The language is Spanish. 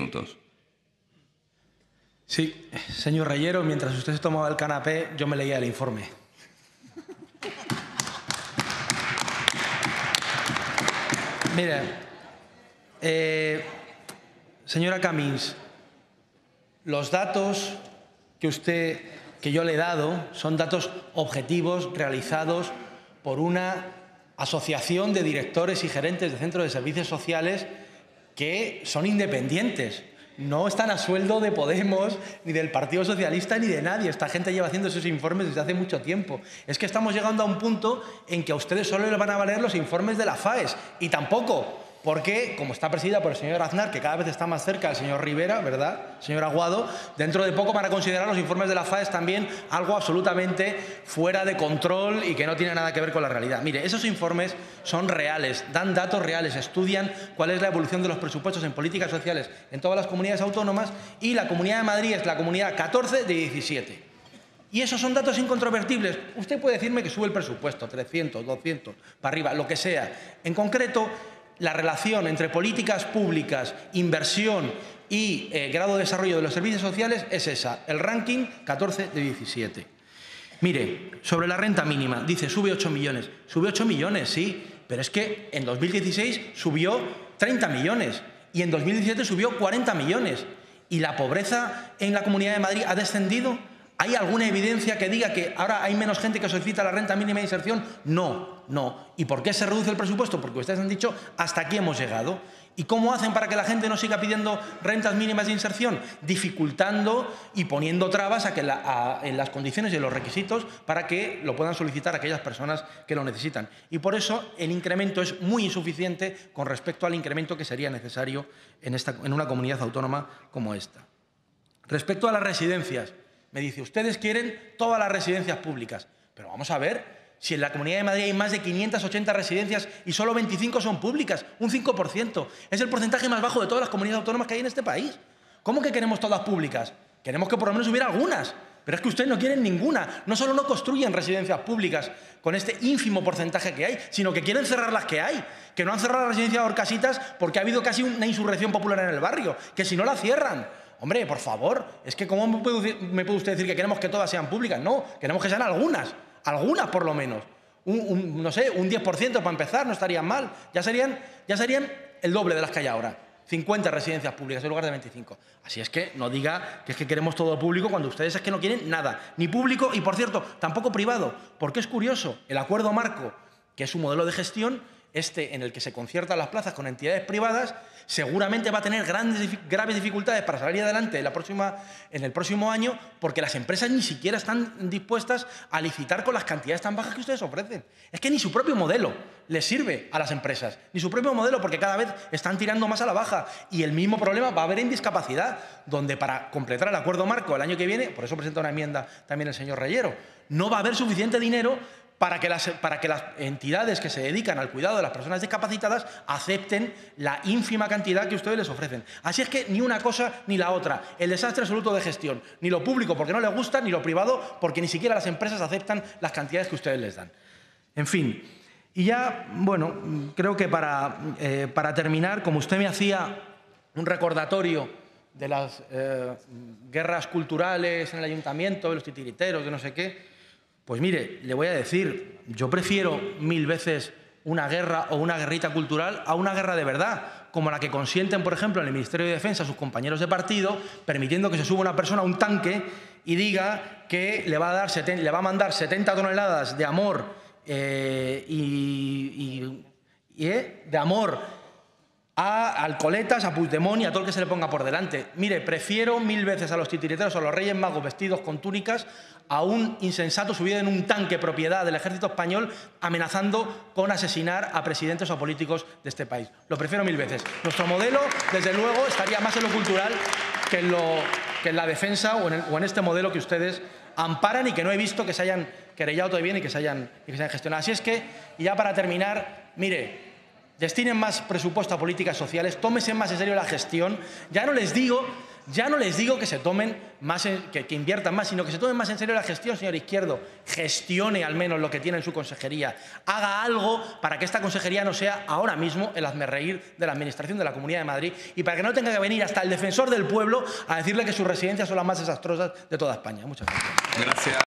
minutos. Sí, señor Reyero, mientras usted se tomaba el canapé, yo me leía el informe. Mire, señora Camins, los datos que yo le he dado son datos objetivos realizados por una asociación de directores y gerentes de centros de servicios sociales que son independientes. No están a sueldo de Podemos, ni del Partido Socialista, ni de nadie. Esta gente lleva haciendo esos informes desde hace mucho tiempo. Es que estamos llegando a un punto en que a ustedes solo les van a valer los informes de la FAES. Y tampoco, porque, como está presidida por el señor Aznar, que cada vez está más cerca del señor Rivera, ¿verdad?, señor Aguado, dentro de poco van a considerar los informes de la FAES también algo absolutamente fuera de control y que no tiene nada que ver con la realidad. Mire, esos informes son reales, dan datos reales, estudian cuál es la evolución de los presupuestos en políticas sociales en todas las comunidades autónomas, y la Comunidad de Madrid es la comunidad 14 de 17. Y esos son datos incontrovertibles. Usted puede decirme que sube el presupuesto, 300, 200, para arriba, lo que sea. En concreto, la relación entre políticas públicas, inversión y grado de desarrollo de los servicios sociales es esa, el ranking 14 de 17. Mire, sobre la renta mínima, dice, sube 8 millones. Sube 8 millones, sí, pero es que en 2016 subió 30 millones y en 2017 subió 40 millones. ¿Y la pobreza en la Comunidad de Madrid ha descendido? ¿Hay alguna evidencia que diga que ahora hay menos gente que solicita la renta mínima de inserción? No, no. ¿Y por qué se reduce el presupuesto? Porque ustedes han dicho, hasta aquí hemos llegado. ¿Y cómo hacen para que la gente no siga pidiendo rentas mínimas de inserción? Dificultando y poniendo trabas a que en las condiciones y en los requisitos para que lo puedan solicitar aquellas personas que lo necesitan. Y por eso el incremento es muy insuficiente con respecto al incremento que sería necesario en una comunidad autónoma como esta. Respecto a las residencias, me dice, ustedes quieren todas las residencias públicas. Pero vamos a ver, si en la Comunidad de Madrid hay más de 580 residencias y solo 25 son públicas, un 5%. Es el porcentaje más bajo de todas las comunidades autónomas que hay en este país. ¿Cómo que queremos todas públicas? Queremos que por lo menos hubiera algunas. Pero es que ustedes no quieren ninguna. No solo no construyen residencias públicas con este ínfimo porcentaje que hay, sino que quieren cerrar las que hay. Que no han cerrado la residencia de Horcasitas porque ha habido casi una insurrección popular en el barrio. Que si no la cierran. Hombre, por favor, es que ¿cómo me puede usted decir que queremos que todas sean públicas? No, queremos que sean algunas por lo menos. No sé, un 10% para empezar, no estarían mal. Ya serían el doble de las que hay ahora. 50 residencias públicas en lugar de 25. Así es que no diga que es que queremos todo público cuando ustedes es que no quieren nada. Ni público y, por cierto, tampoco privado. Porque es curioso, el acuerdo marco, que es un modelo de gestión, en el que se conciertan las plazas con entidades privadas, seguramente va a tener graves dificultades para salir adelante en el próximo año, porque las empresas ni siquiera están dispuestas a licitar con las cantidades tan bajas que ustedes ofrecen. Es que ni su propio modelo les sirve a las empresas, ni su propio modelo, porque cada vez están tirando más a la baja. Y el mismo problema va a haber en discapacidad, donde para completar el acuerdo marco el año que viene, por eso presenta una enmienda también el señor Reyero, no va a haber suficiente dinero para que las entidades que se dedican al cuidado de las personas discapacitadas acepten la ínfima cantidad que ustedes les ofrecen. Así es que ni una cosa ni la otra. El desastre absoluto de gestión. Ni lo público porque no les gusta, ni lo privado porque ni siquiera las empresas aceptan las cantidades que ustedes les dan. En fin. Y ya, bueno, creo que para terminar, como usted me hacía un recordatorio de las guerras culturales en el ayuntamiento, de los titiriteros, de no sé qué, pues mire, le voy a decir, yo prefiero 1000 veces una guerra o una guerrita cultural a una guerra de verdad, como la que consienten, por ejemplo, en el Ministerio de Defensa sus compañeros de partido, permitiendo que se suba una persona a un tanque y diga que le va a mandar 70 toneladas de amor de amor a Alcoletas, a Puigdemont y a todo el que se le ponga por delante. Mire, prefiero 1000 veces a los titiriteros o a los Reyes Magos vestidos con túnicas a un insensato subido en un tanque propiedad del ejército español amenazando con asesinar a presidentes o a políticos de este país. Lo prefiero 1000 veces. Nuestro modelo, desde luego, estaría más en lo cultural que en la defensa o en este modelo que ustedes amparan y que no he visto que se hayan querellado todavía ni que se hayan gestionado. Así es que, y ya para terminar, mire, destinen más presupuesto a políticas sociales, tómense más en serio la gestión. Ya no les digo Ya no les digo que se tomen más, que inviertan más, sino que se tomen más en serio la gestión, señor Izquierdo. Gestione al menos lo que tiene en su consejería. Haga algo para que esta consejería no sea ahora mismo el hazmerreír de la Administración de la Comunidad de Madrid y para que no tenga que venir hasta el defensor del pueblo a decirle que sus residencias son las más desastrosas de toda España. Muchas gracias. Gracias.